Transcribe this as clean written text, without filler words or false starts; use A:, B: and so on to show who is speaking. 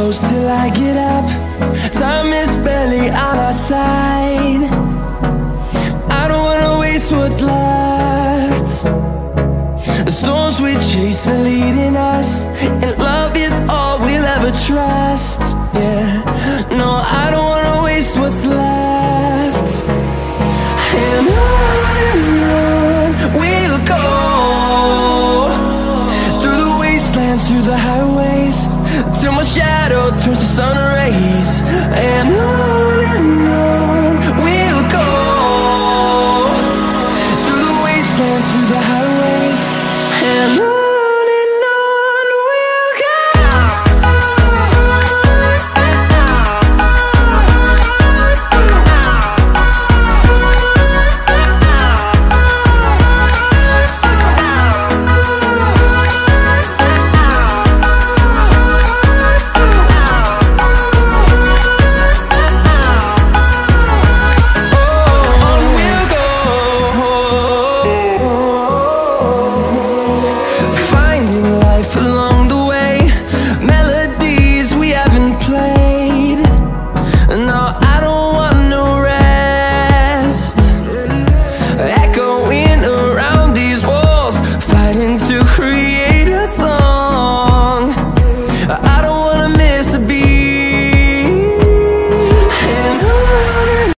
A: close till I get up. Time is barely on our side. I don't wanna waste what's left. The storms we chase are leading us, and love is all we'll ever trust.